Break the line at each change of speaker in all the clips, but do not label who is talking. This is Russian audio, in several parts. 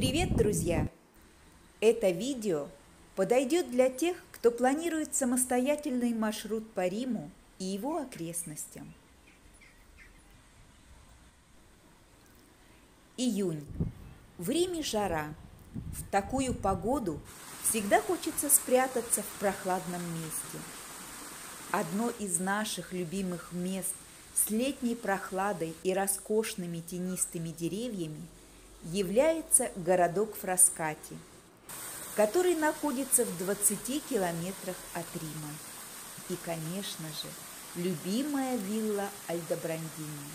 Привет, друзья! Это видео подойдет для тех, кто планирует самостоятельный маршрут по Риму и его окрестностям. Июнь. В Риме жара. В такую погоду всегда хочется спрятаться в прохладном месте. Одно из наших любимых мест с летней прохладой и роскошными тенистыми деревьями является городок Фраскати, который находится в 20 километрах от Рима. И, конечно же, любимая вилла Альдобрандини.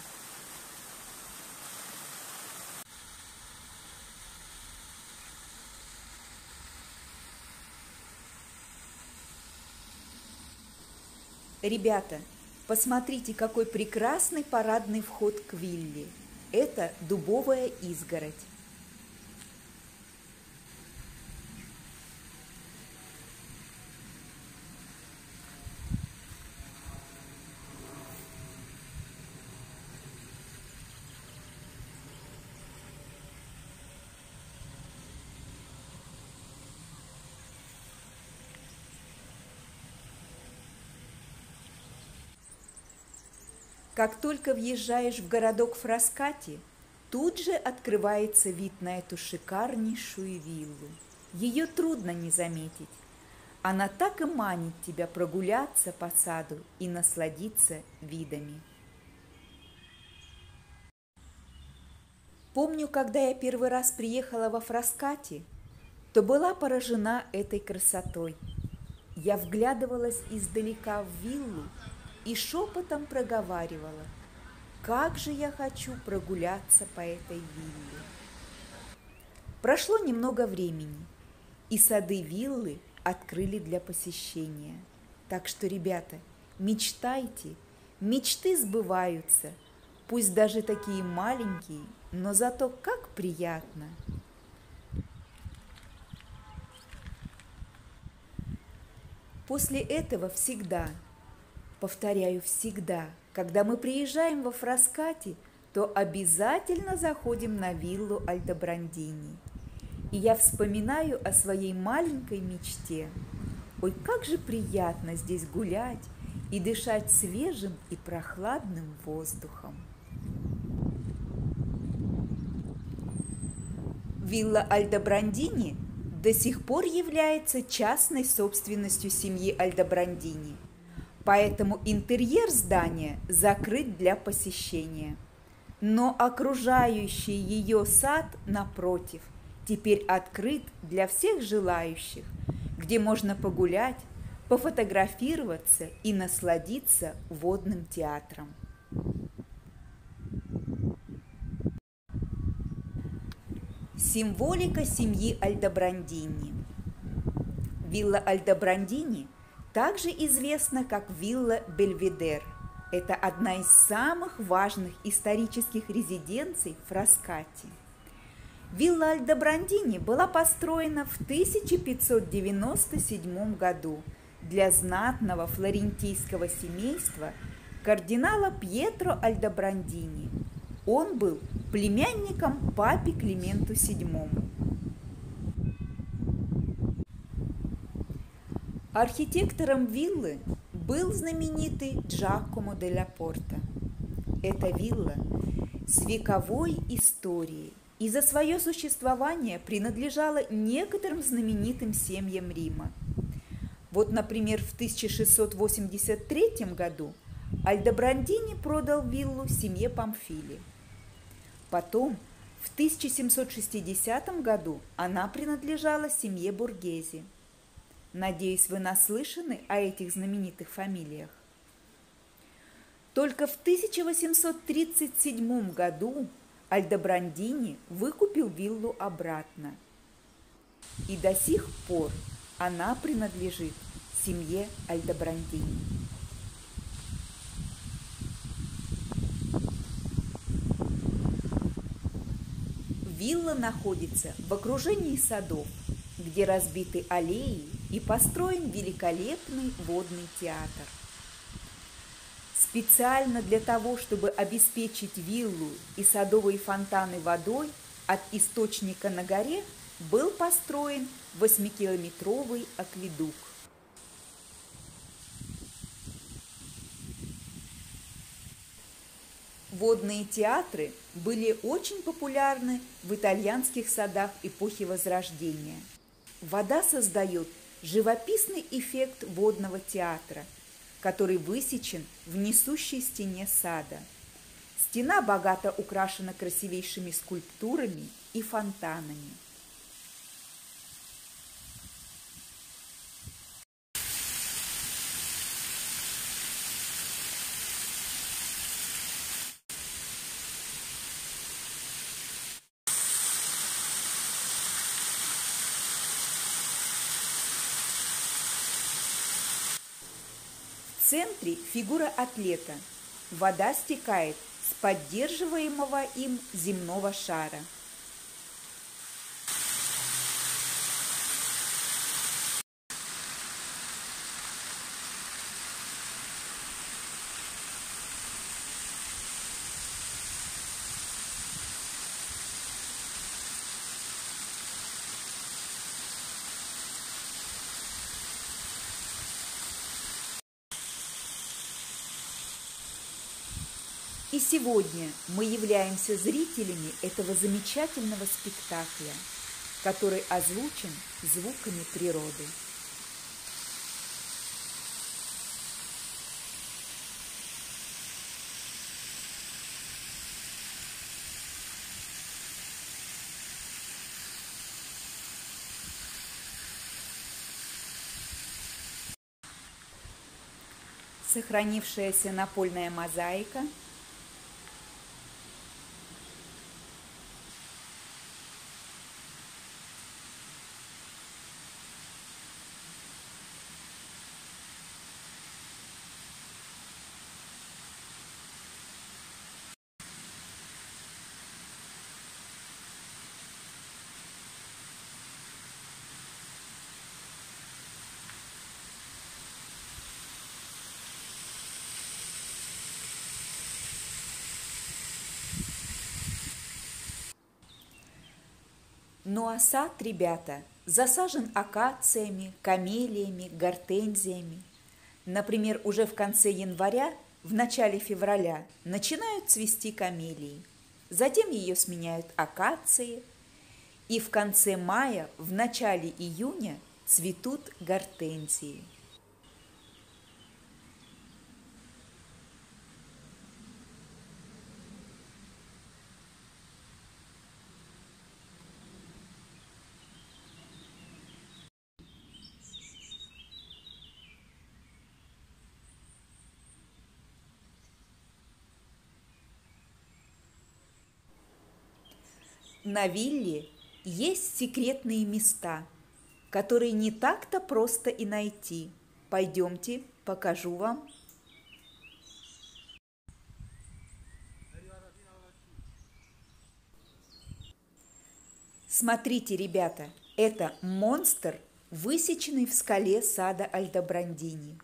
Ребята, посмотрите, какой прекрасный парадный вход к вилле. Это дубовая изгородь. Как только въезжаешь в городок Фраскати, тут же открывается вид на эту шикарнейшую виллу. Ее трудно не заметить. Она так и манит тебя прогуляться по саду и насладиться видами. Помню, когда я первый раз приехала во Фраскати, то была поражена этой красотой. Я вглядывалась издалека в виллу и шепотом проговаривала: как же я хочу прогуляться по этой вилле. Прошло немного времени, и сады виллы открыли для посещения. Так что, ребята, мечтайте, мечты сбываются, пусть даже такие маленькие, но зато как приятно. После этого всегда, повторяю, всегда, когда мы приезжаем во Фраскати, то обязательно заходим на виллу Альдобрандини. И я вспоминаю о своей маленькой мечте. Ой, как же приятно здесь гулять и дышать свежим и прохладным воздухом. Вилла Альдобрандини до сих пор является частной собственностью семьи Альдобрандини. Поэтому интерьер здания закрыт для посещения. Но окружающий ее сад, напротив, теперь открыт для всех желающих, где можно погулять, пофотографироваться и насладиться водным театром. Символика семьи Альдобрандини. Вилла Альдобрандини также известна как вилла Бельведер. Это одна из самых важных исторических резиденций Фраскати. Вилла Альдобрандини была построена в 1597 году для знатного флорентийского семейства кардинала Пьетро Альдобрандини. Он был племянником папе Клименту VII. Архитектором виллы был знаменитый Джакомо делла Порта. Эта вилла с вековой историей и за свое существование принадлежала некоторым знаменитым семьям Рима. Вот, например, в 1683 году Альдобрандини продал виллу семье Памфили. Потом, в 1760 году она принадлежала семье Боргезе. Надеюсь, вы наслышаны о этих знаменитых фамилиях. Только в 1837 году Альдобрандини выкупил виллу обратно. И до сих пор она принадлежит семье Альдобрандини. Вилла находится в окружении садов, где разбиты аллеи и построен великолепный водный театр. Специально для того, чтобы обеспечить виллу и садовые фонтаны водой, От источника на горе был построен 8-километровый акведук. Водные театры были очень популярны в итальянских садах эпохи Возрождения. Вода создает живописный эффект водного театра, который высечен в несущей стене сада. Стена богато украшена красивейшими скульптурами и фонтанами. В центре фигура атлета. Вода стекает с поддерживаемого им земного шара. И сегодня мы являемся зрителями этого замечательного спектакля, который озвучен звуками природы. Сохранившаяся напольная мозаика, ну а сад, ребята, засажен акациями, камелиями, гортензиями. Например, уже в конце января, в начале февраля начинают цвести камелии. Затем ее сменяют акации. И в конце мая, в начале июня цветут гортензии. На вилле есть секретные места, которые не так-то просто и найти. Пойдемте, покажу вам. Смотрите, ребята, это монстр, высеченный в скале сада Альдобрандини.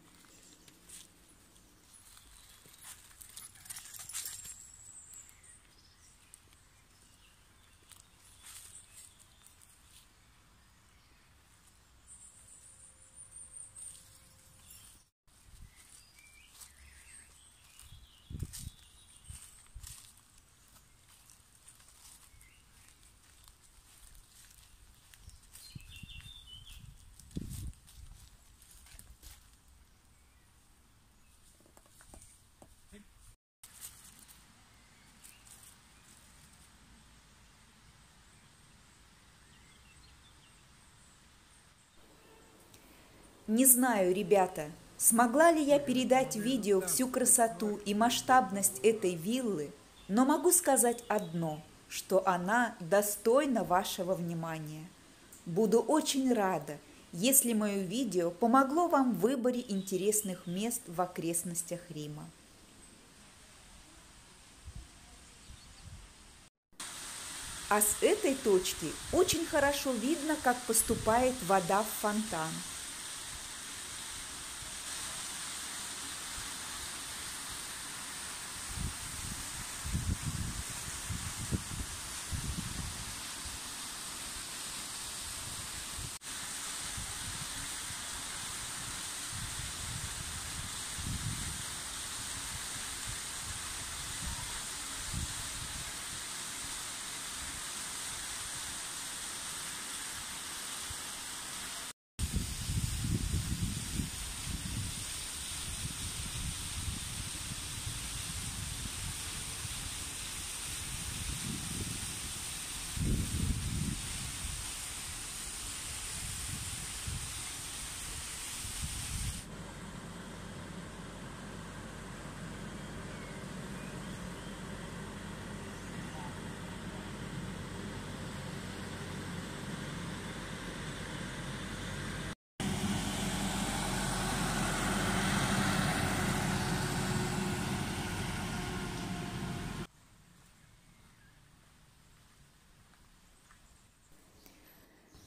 Не знаю, ребята, смогла ли я передать в видео всю красоту и масштабность этой виллы, но могу сказать одно, что она достойна вашего внимания. Буду очень рада, если мое видео помогло вам в выборе интересных мест в окрестностях Рима. А с этой точки очень хорошо видно, как поступает вода в фонтан.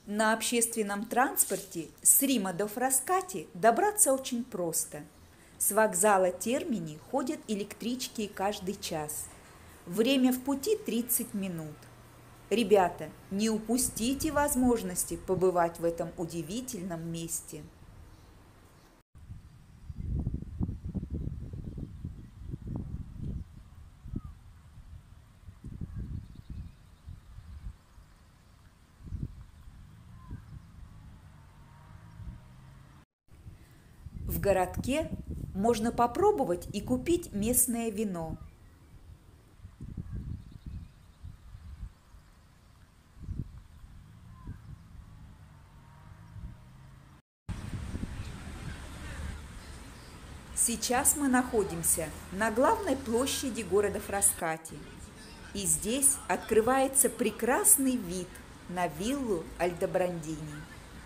На общественном транспорте с Рима до Фраскати добраться очень просто. С вокзала Термини ходят электрички каждый час. Время в пути 30 минут. Ребята, не упустите возможности побывать в этом удивительном месте. В городке можно попробовать и купить местное вино. Сейчас мы находимся на главной площади города Фраскати. И здесь открывается прекрасный вид на виллу Альдобрандини.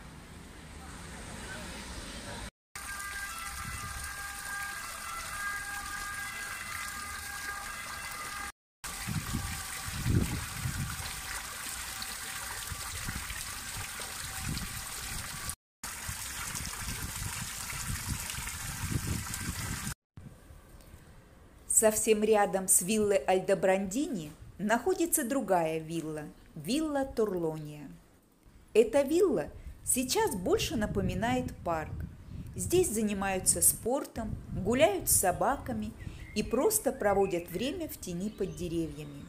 Совсем рядом с виллой Альдобрандини находится другая вилла – вилла Торлония. Эта вилла сейчас больше напоминает парк. Здесь занимаются спортом, гуляют с собаками и просто проводят время в тени под деревьями.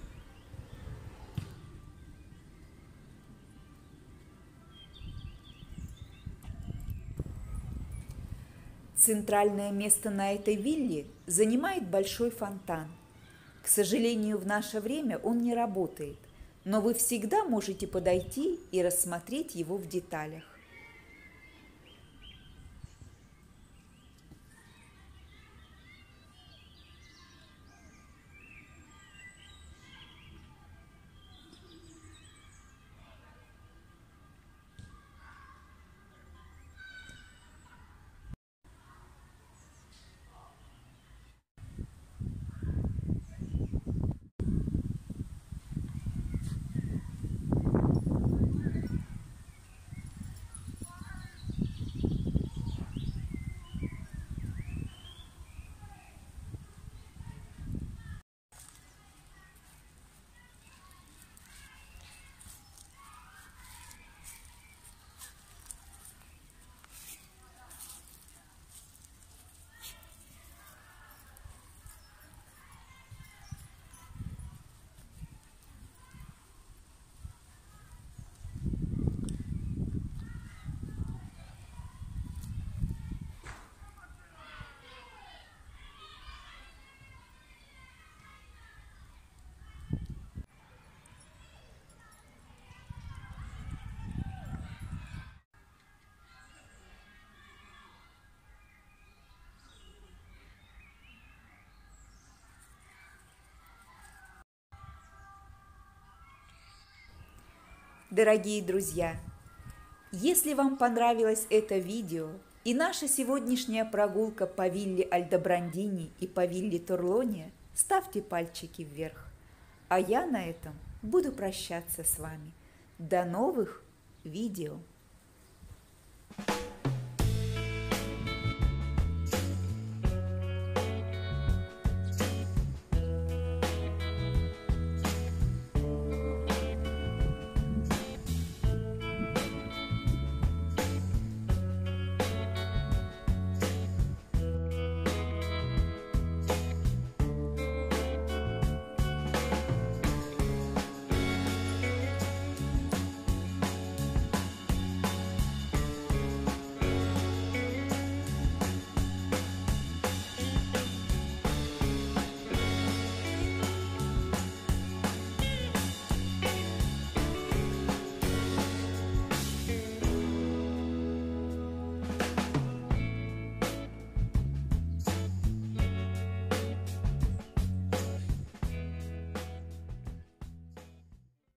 Центральное место на этой вилле занимает большой фонтан. К сожалению, в наше время он не работает, но вы всегда можете подойти и рассмотреть его в деталях. Дорогие друзья, если вам понравилось это видео и наша сегодняшняя прогулка по вилле Альдобрандини и по вилле Торлония, ставьте пальчики вверх. А я на этом буду прощаться с вами. До новых видео!